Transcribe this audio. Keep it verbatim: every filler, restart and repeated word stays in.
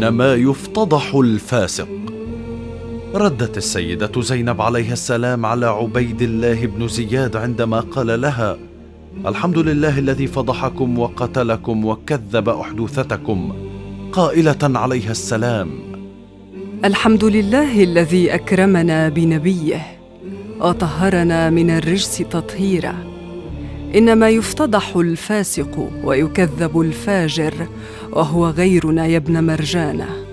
إنما يفتضح الفاسق. ردت السيدة زينب عليها السلام على عبيد الله بن زياد عندما قال لها: الحمد لله الذي فضحكم وقتلكم وكذب أحدوثتكم، قائلة عليها السلام: الحمد لله الذي أكرمنا بنبيه وطهرنا من الرجس تطهيرا. إنما يفتضح الفاسق ويكذب الفاجر، وهو غيرنا يا ابن مرجانة.